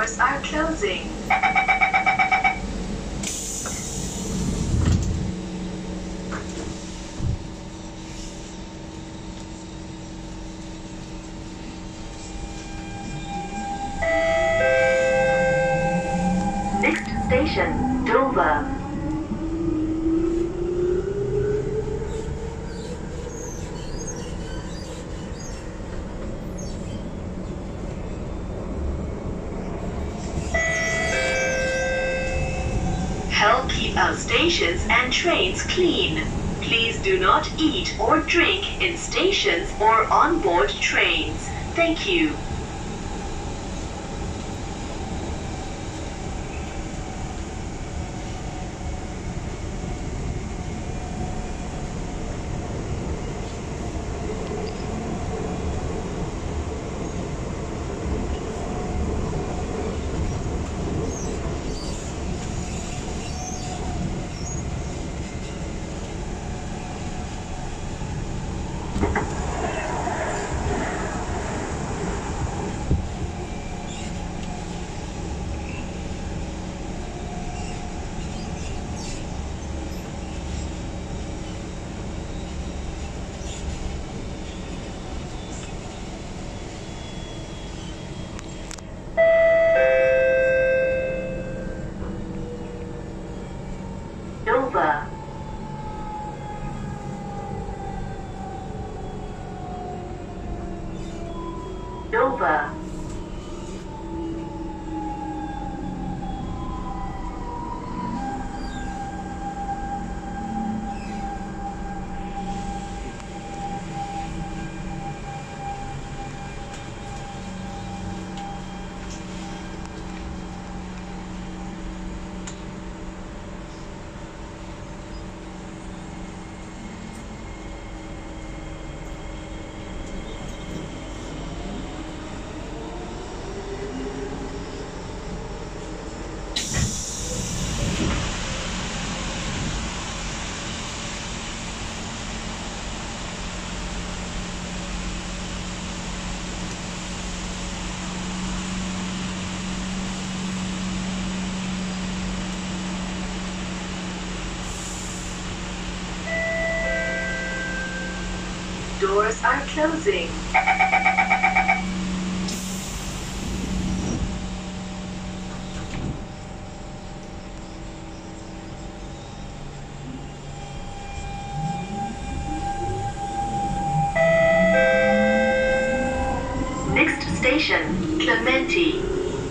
Doors are closing. Next station, Dover. Help keep our stations and trains clean. Please do not eat or drink in stations or on board trains. Thank you. Dover. Dover. Doors are closing. Next station, Clementi.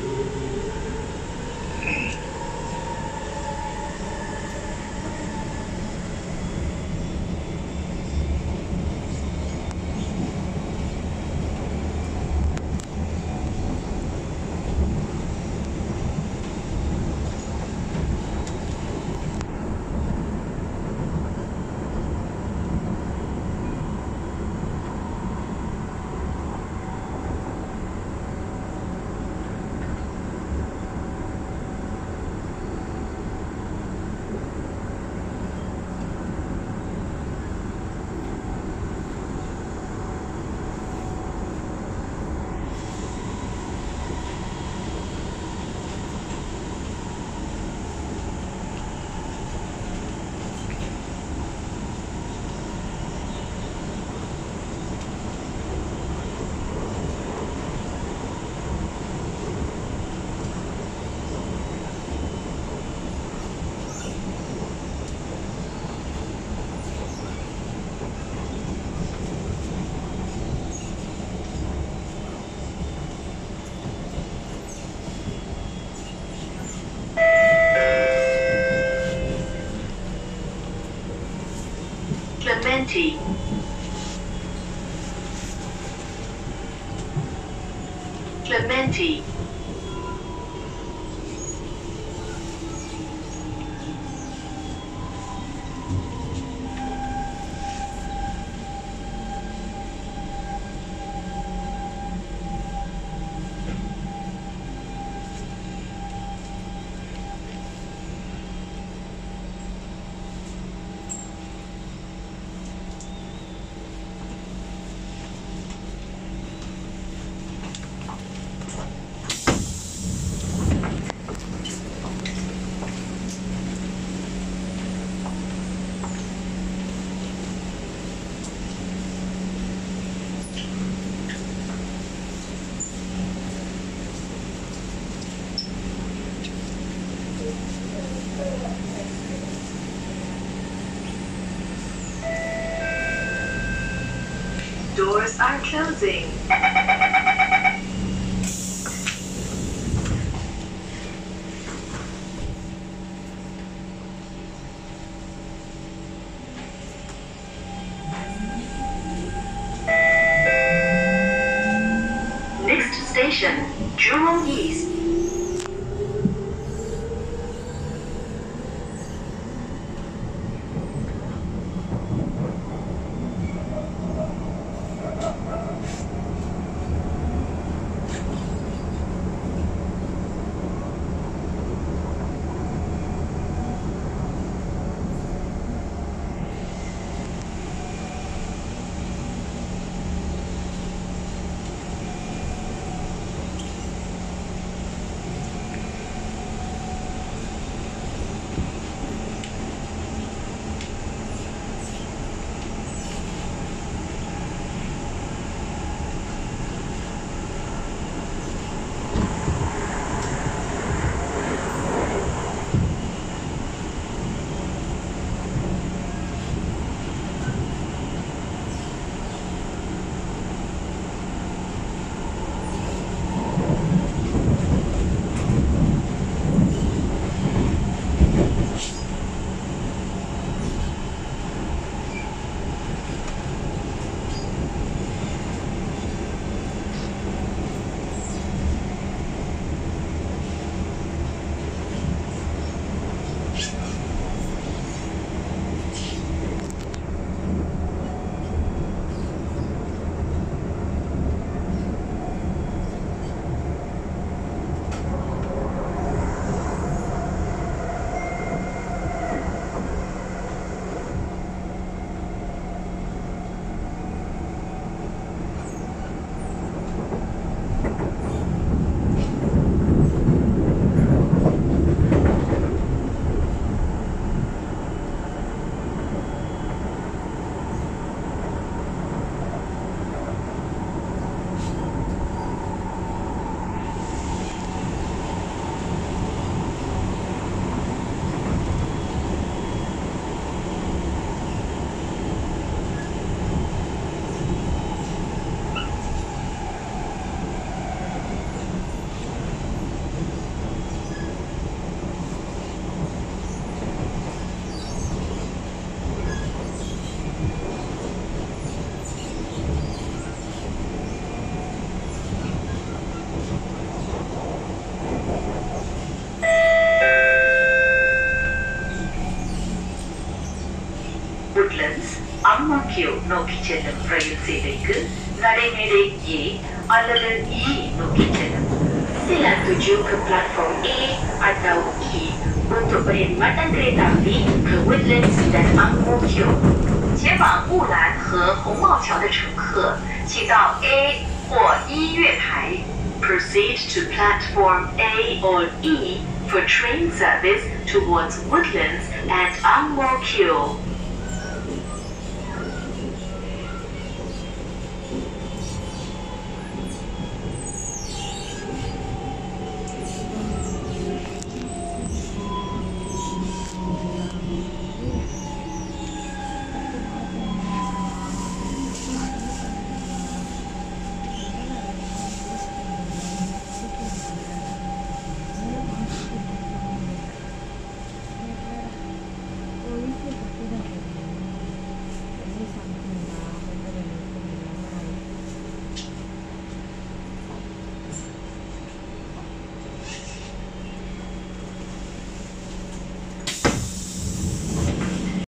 Clementi. Clementi. Doors are closing. Next station, Jurong East. Woodlands, அம்மாக்கியோ நோக்கி செல்லும் ரயில் சேவைக்கு நடைமேடை A அல்லது E நோக்கி செல்லும். Sila tuju ke platform A atau E untuk perkhidmatan kereta api ke Woodlands dan Ang Mo Kio. 前往木兰和红帽桥的乘客，请到 A 或 E 月台。Proceed to platform A or E for train service towards Woodlands and Ang Mo Kio.